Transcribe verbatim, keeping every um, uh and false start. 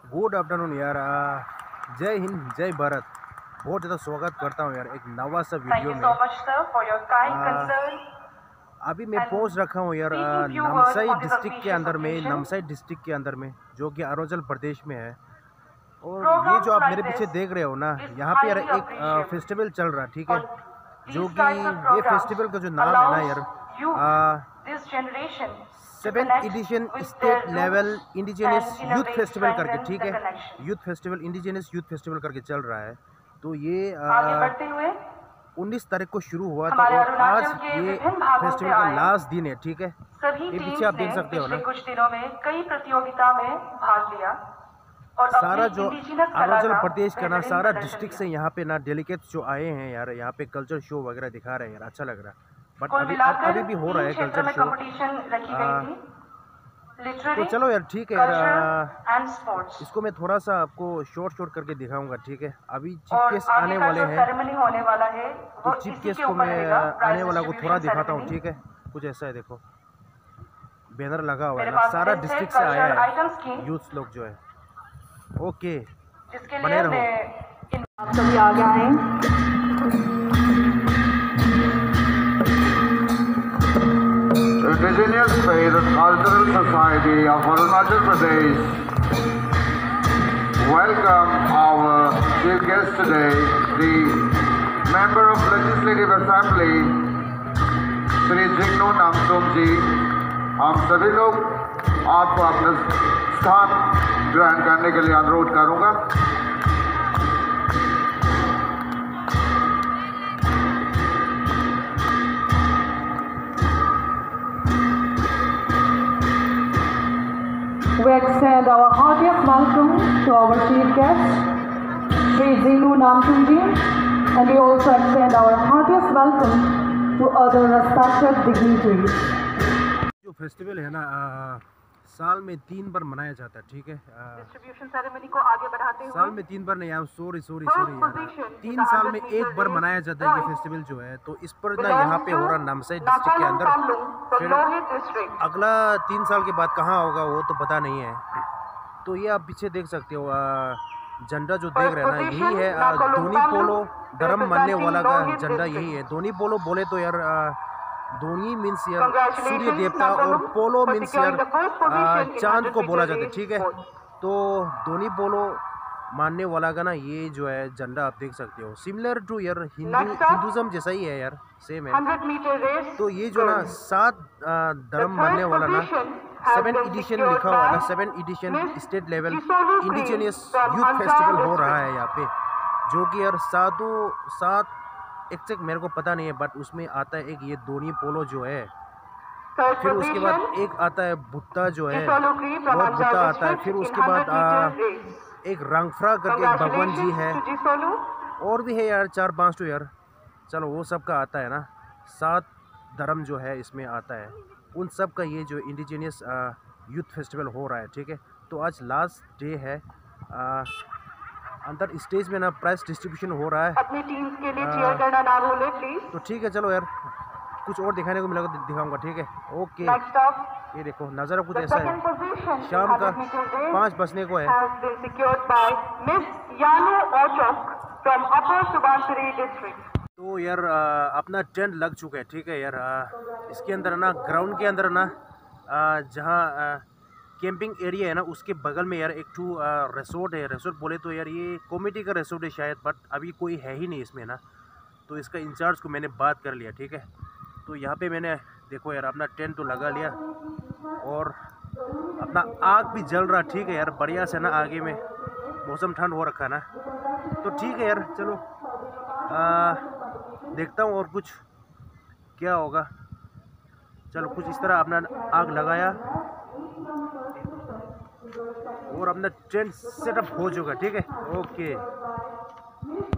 Good afternoon यार। आ, जय हिंद जय भारत। बहुत ज़्यादा स्वागत करता हूँ यार एक नवा सा वीडियो में। आ, अभी मैं पहुँच रखा हूँ यार नामसाई डिस्ट्रिक्ट के अंदर में नामसाई डिस्ट्रिक्ट के अंदर में जो कि अरुणाचल प्रदेश में है। और ये जो आप मेरे पीछे देख रहे हो ना, यहाँ पे यार एक फेस्टिवल चल रहा है, ठीक है, जो कि ये फेस्टिवल का जो नाम है ना यार seven edition state level indigenous youth festival करके, ठीक है, youth festival indigenous youth festival करके चल रहा है। तो ये उन्नीस तारीख को शुरू हुआ था और आज ये फेस्टिवल का लास्ट दिन है, ठीक है। ये पीछे आप देख सकते हो ना, कुछ दिनों में कई प्रतियोगिता में भाग लिया और सारा जो अरुणाचल प्रदेश का ना सारा डिस्ट्रिक्ट से यहाँ पे ना डेलीगेट्स जो आए हैं यार, यहाँ पे कल्चर शो वगैरह दिखा रहे हैं यार, अच्छा लग रहा है। बट अभी अभी भी हो रहा है कल्चर शो। तो चलो यार ठीक है यार, इसको मैं थोड़ा सा आपको शॉर्ट शॉर्ट करके दिखाऊंगा, ठीक है। अभी चीफ गेस्ट आने वाले हैं, तो चीफ गेस्ट को मैं आने वाला को थोड़ा दिखाता हूँ, ठीक है। कुछ ऐसा है, देखो बैनर लगा हुआ है ना, सारा डिस्ट्रिक्ट से आया है यूथ लोग जो है। ओके, बने रहो। आप सभी आ गए हैं। Indigenous Faith and Cultural Society of Arunachal Pradesh welcome our chief guest today, the Member of Legislative Assembly, Shri Jingnu Namsum ji। हम सभी लोग आपको अपना स्थान ग्रहण करने के लिए अनुरोध करूंगा। We extend our heartiest welcome to our chief guest, Shri Jingnu Namsum ji, and we also extend our heartiest welcome to other respected dignitaries. जो फेस्टिवल है ना आ, साल में तीन बार मनाया जाता है, ठीक है। डिस्ट्रीब्यूशन सेरेमनी को आगे बढ़ाते हुए साल में तीन बार नहीं, सॉरी सॉरी सॉरी यार, तीन साल में एक बार मनाया जाता है ये फेस्टिवल जो है। तो इस पर ना यहाँ पे हो रहा नामसाई डिस्ट्रिक्ट के अंदर, फिर अगला तीन साल के बाद कहाँ होगा वो तो पता नहीं है। तो ये आप पीछे देख सकते हो, झंडा जो देख रहे हैं ना, यही है धोनी पोलो धर्म मानने वाला का झंडा, यही है। धोनी पोलो बोले तो यार धोनी मीन्स यार सूर्य देवता और पोलो मीन्स यार चांद को बोला जाता है, ठीक है। तो धोनी पोलो मानने वाला का ना ये जो है झंडा आप देख सकते हो, सिमिलर टू यार हिंदू हिंदुज़म जैसा ही है यार, सेम है। तो ये जो ना सात धर्म मानने वाला ना सेवन एडिशन लिखा हुआ है ना, seven edition state level indigenous youth festival हो रहा है यहाँ पे, जो कि यार सातों सात एग्जैक्ट मेरे को पता नहीं है, बट उसमें आता है एक ये धोनी पोलो जो है, फिर उसके बाद एक आता है बुद्धा जो है, बहुत बुद्धा आता है, फिर उसके बाद आ, एक रंगफ्रा करके एक भगवान जी है, और भी है यार चार पांच तो यार, चलो वो सब का आता है ना, सात धर्म जो है इसमें आता है, उन सब का ये जो इंडिजिनियस यूथ फेस्टिवल हो रहा है, ठीक है। तो आज लास्ट डे है, आ, अंदर स्टेज में ना प्राइस डिस्ट्रीब्यूशन हो रहा है, अपनी टीम के लिए चीयर करना ना भूलें प्लीज। तो ठीक है, चलो यार कुछ और दिखाने को मिलेगा दिखाऊंगा, ठीक है। ओके, ये देखो नज़ारा कुछ ऐसा है, शाम का पाँच बजने को है। तो यार अपना टेंट लग चुका है, ठीक है यार। इसके अंदर ना ग्राउंड के अंदर ना जहाँ कैंपिंग एरिया है ना, उसके बगल में यार एक टू रिसोर्ट है। रिसोर्ट बोले तो यार ये कमेटी का रिसोर्ट है शायद, बट अभी कोई है ही नहीं इसमें ना। तो इसका इंचार्ज को मैंने बात कर लिया, ठीक है। तो यहाँ पे मैंने देखो यार अपना टेंट तो लगा लिया और अपना आग भी जल रहा, ठीक है यार, बढ़िया से ना। आगे में मौसम ठंड हो रखा ना, तो ठीक है यार, चलो आ, देखता हूँ और कुछ क्या होगा। चलो कुछ इस तरह अपना आग लगाया और अपना टेंट सेटअप हो चुका, ठीक है। ओके।